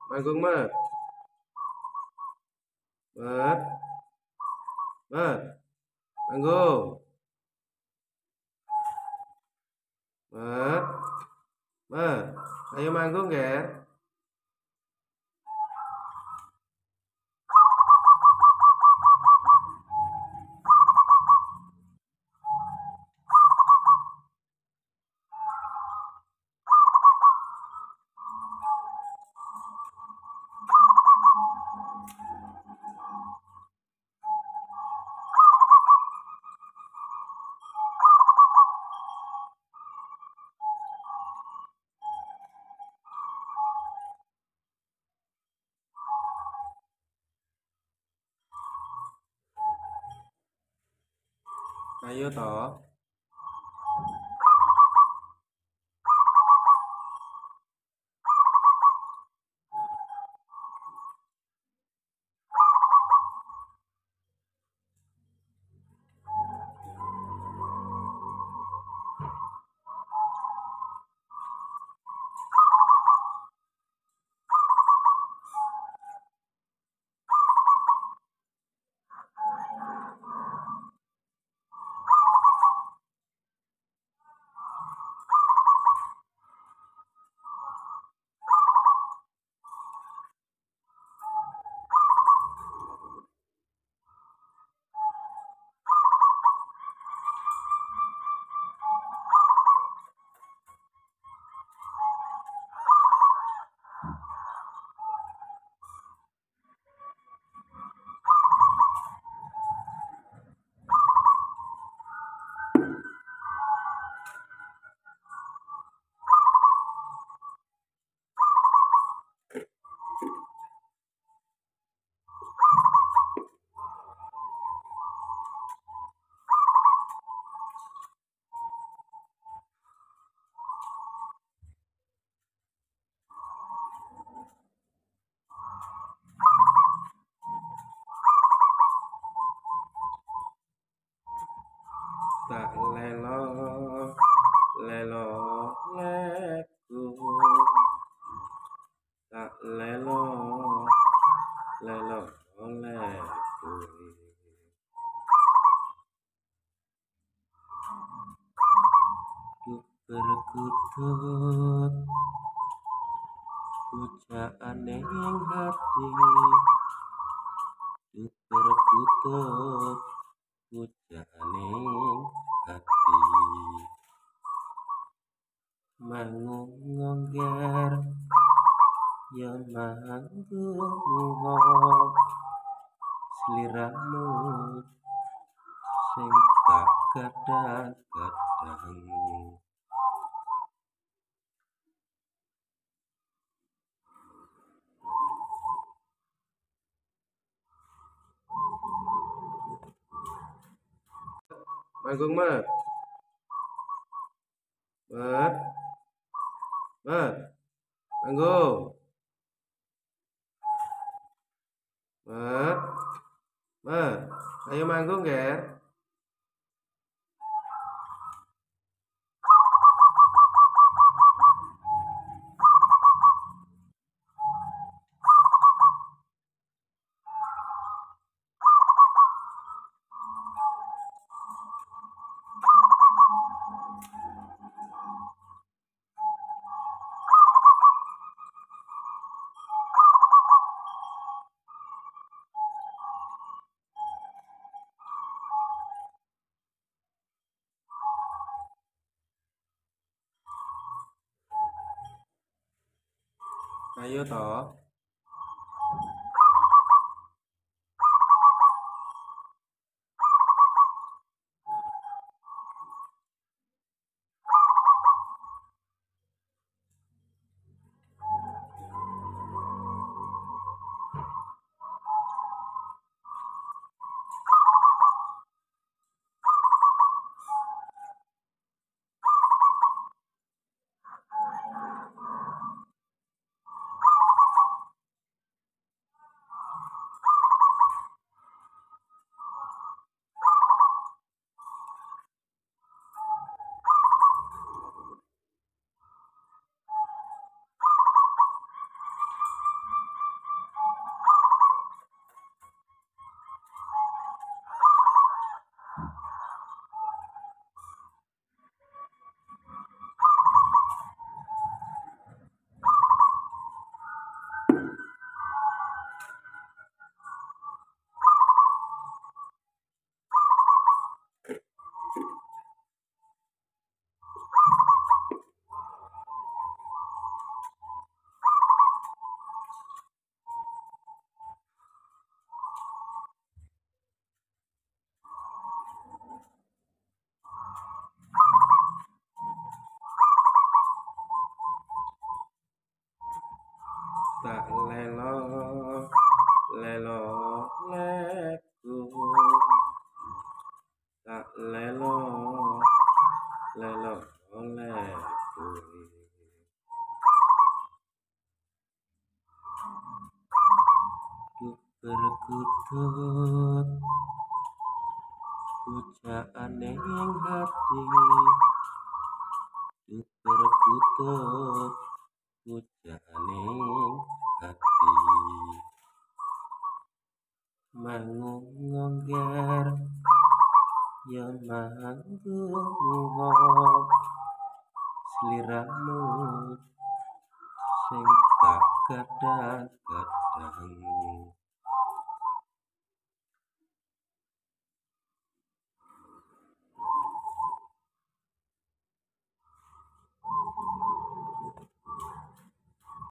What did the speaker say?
Manggung Mat, Mat, Mat, manggung, Mat, Mat, ayo manggung Ger. Ayo toh. Tak lelo, lelo, leku. Tak lelo, lelo, leku. Berkutut pujaan ning hati, berkutut pujaan ning hati. Manggung ngongger ya manggung sliramu sing tak kadang-kadang. Manggung Mat, Mat, Mat, manggung, Mat, Mat, ayo manggung Ger. Ayo toh. tak lelo lelo leku, tak lelo lelo leku. Berkutut pujaan ning hati, berkutut pujaan ning hati, manggung ngongger ya manggung sliramu sing tak kadang-kadang.